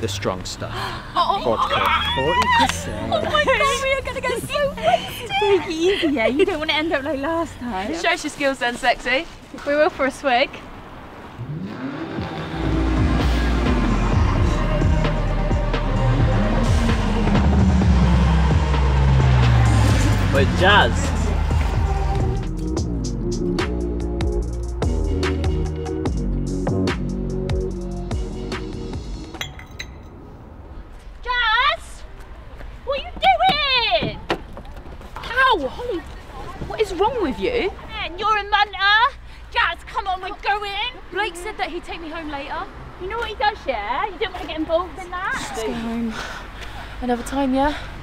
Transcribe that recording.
the strong stuff. Vodka, 40%. Oh my god, we are going to go so wasted. Take it easy, yeah. You don't want to end up like last time. Show us your skills then, sexy. We will for a swig. Wait, Jazz. Jazz! What are you doing? Ow! Holly, what is wrong with you? And you're a munter. Jazz, come on, we're going. Blake said that he'd take me home later. You know what he does, yeah? You don't want to get involved in that. Let's go home. Another time, yeah?